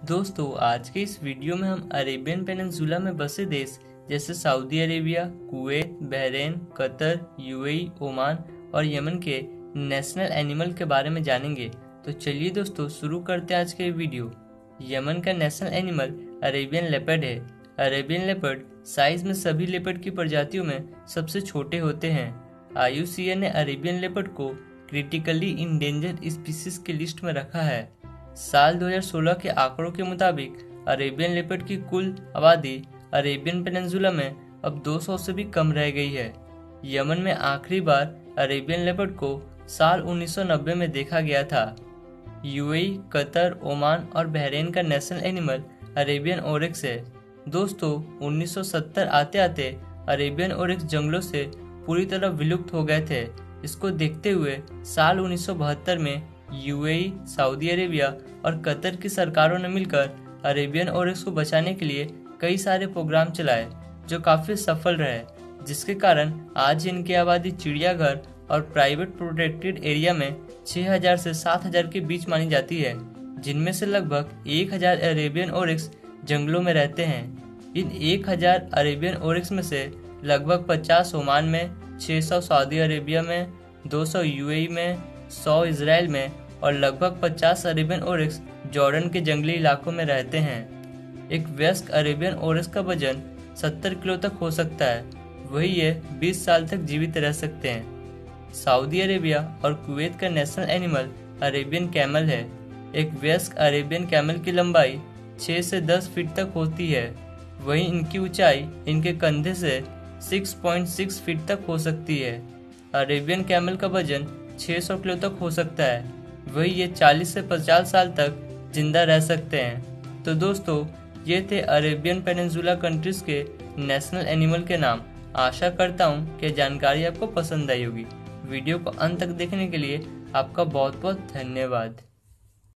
दोस्तों आज के इस वीडियो में हम अरेबियन पेनिनसुला में बसे देश जैसे Saudi Arabia, Kuwait, Bahrain, Qatar, UAE, Oman और यमन के नेशनल एनिमल के बारे में जानेंगे। तो चलिए दोस्तों शुरू करते हैं आज के वीडियो। यमन का नेशनल एनिमल अरेबियन लेपर्ड है। अरेबियन लेपर्ड साइज में सभी लेपर्ड की प्रजातियों में सबसे छोटे होते हैं। IUCN ने अरेबियन लेपर्ड को क्रिटिकली इंडेंजर्ड स्पीसीज की लिस्ट में रखा है। साल 2016 के आंकड़ों के मुताबिक अरेबियन लेपर्ड की कुल आबादी अरेबियन पेनिनसुला में अब 200 से भी कम रह गई है। यमन में आखिरी बार अरेबियन लेपर्ड को साल 1990 में देखा गया था। यूएई, कतर, ओमान और बहरीन का नेशनल एनिमल अरेबियन ओरिक्स है। दोस्तों 1970 आते आते अरेबियन ओरिक्स जंगलों से पूरी तरह विलुप्त हो गए थे। इसको देखते हुए साल 1972 में यूएई, सऊदी अरेबिया और कतर की सरकारों ने मिलकर अरेबियन ओरिक्स को बचाने के लिए कई सारे प्रोग्राम चलाए जो काफी सफल रहे, जिसके कारण आज इनकी आबादी चिड़ियाघर और प्राइवेट प्रोटेक्टेड एरिया में 6000 से 7000 के बीच मानी जाती है, जिनमें से लगभग 1000 अरेबियन ओरिक्स जंगलों में रहते हैं। इन 1000 अरेबियन ओरिक्स में से लगभग 50 ओमान में, 600 सऊदी अरेबिया में, 200 यूएई में, 100 इजराइल में और लगभग 50 अरेबियन ओरिक्स जॉर्डन के जंगली इलाकों में रहते हैं। एक वयस्क अरेबियन ओरिक्स का वजन 70 किलो तक हो सकता है, वही ये 20 साल तक जीवित रह सकते हैं। सऊदी अरेबिया और कुवैत का नेशनल एनिमल अरेबियन कैमल है। एक वयस्क अरेबियन कैमल की लंबाई 6 से 10 फीट तक होती है, वहीं इनकी ऊंचाई इनके कंधे से 6.6 फीट तक हो सकती है। अरेबियन कैमल का वजन 600 किलो तक हो सकता है, वही ये 40 से 50 साल तक जिंदा रह सकते हैं। तो दोस्तों ये थे अरेबियन पेनिनसुला कंट्रीज के नेशनल एनिमल के नाम। आशा करता हूँ कि जानकारी आपको पसंद आई होगी। वीडियो को अंत तक देखने के लिए आपका बहुत बहुत धन्यवाद।